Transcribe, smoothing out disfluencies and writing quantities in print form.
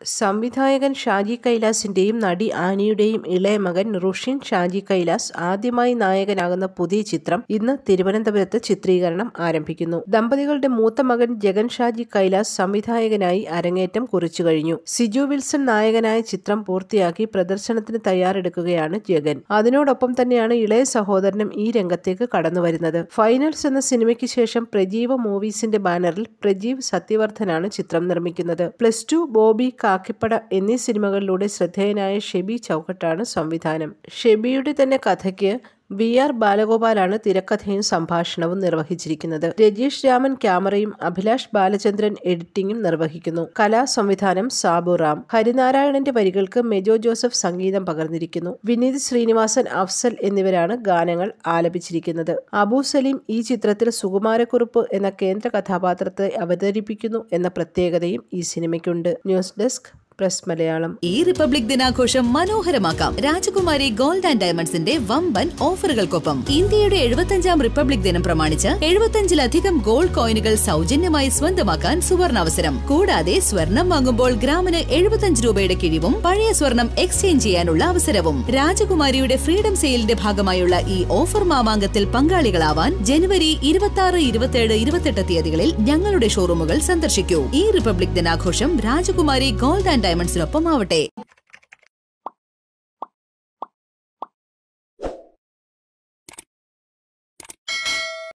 സംവിധായകൻ ഷാജി കൈലാസിന്റെയും നടി ആനിയുടെയും ഇളയ മകൻ റുഷിൻ ഷാജി കൈലാസ് ആദ്യമായി നായകനാകുന്ന പുതിയ ചിത്രം ഇന്ന് തിരുവനന്തപുരത്ത് ചിത്രീകരണം ആരംഭിക്കുന്നു. ദമ്പതികളുടെ മൂത്ത മകൻ ജഗൻ ഷാജി കൈലാസ് സംവിധായകനായി അരങ്ങേറ്റം കുറിച്ചു കഴിഞ്ഞു. സിജു വിൽസൺ നായകനായ ചിത്രം പൂർത്തിയാക്കി പ്രദർശനത്തിന് തയ്യാറെടുക്കുകയാണ് ജഗൻ. അതിനോടൊപ്പം തന്നെയാണ് ഇളയ സഹോദരനും ഈ രംഗത്തേക്ക് കടന്നുവരുന്നത്. ഫൈനൽസ് എന്ന സിനിമയ്ക്ക് ശേഷം പ്രജീവ മൂവീസിന്റെ ബാനറിൽ പ്രജീവ് സത്യവർദ്ധനാണ് ചിത്രം നിർമ്മിക്കുന്നത്. +2, ബോബി, കാക്കിപ്പട എന്നീ സിനിമകളിലൂടെ ശ്രദ്ധേയനായ ഷെബി ചൗക്കട്ടാണ് സംവിധാനം. ഷെബിയുടെ തന്നെ കഥയ്ക്ക് VR ബാലഗോപാലാണ് തിരക്കഥയും സംഭാഷണവും നിർവഹിച്ചിരിക്കുന്നത്. രജീഷ് രാമൻ ക്യാമറയും അഭിലാഷ് ബാലചന്ദ്രൻ എഡിറ്റിംഗും നിർവഹിക്കുന്നു. സംവിധാനം സാബു റാം. ഹരിനാരായണന്റെ വരികൾക്ക് മെജോ ജോസഫ് സംഗീതം പകർന്നിരിക്കുന്നു. വിനീത് ശ്രീനിവാസൻ, അഫ്സൽ എന്നിവരാണ് ഗാനങ്ങൾ ആലപിച്ചിരിക്കുന്നത്. അബു സലീം ഈ ചിത്രത്തിൽ സുകുമാരക്കുറുപ്പ് എന്ന കേന്ദ്ര കഥാപാത്രത്തെ അവതരിപ്പിക്കുന്നു എന്ന പ്രത്യേകതയും ഈ സിനിമയ്ക്കുണ്ട്. News desk press Malayalam. ഈ റിപ്പബ്ലിക് ദിനാഘോഷം മനോഹരമാക്കാം രാജകുമാരി ഗോൾഡ് ആൻഡ് ഡയമണ്ട്സിന്റെ വമ്പൻ ഓഫറുകൾക്കൊപ്പം. ഇന്ത്യയുടെ 75ാം റിപ്പബ്ലിക് ദിനം പ്രമാണിച്ച് 75ലധികം ഗോൾഡ് കോയിനുകൾ സൗജന്യമായി സ്വന്തമാക്കാൻ സുവർണാവസരം. കൂടാതെ സ്വർണം വാങ്ങുമ്പോൾ ഗ്രാമിന് 75 രൂപയുടെ കിഴിവും പഴയ സ്വർണം എക്സ്ചേഞ്ച് ചെയ്യാനുള്ള അവസരവും. രാജകുമാരിയുടെ ഫ്രീഡം സെയിലിന്റെ ഭാഗമായുള്ള ഈ ഓഫർ മാമാങ്കത്തിൽ പങ്കാളികളാവാൻ ജനുവരി 26, 27, 28 തീയതികളിൽ ഞങ്ങളുടെ ഷോറൂമുകൾ സന്ദർശിക്കൂ. ഈ റിപ്പബ്ലിക് ദിനാഘോഷം രാജകുമാരി ഗോൾഡ് ആൻഡ് ഡയമണ്ട്സിനൊപ്പം ആവട്ടെ.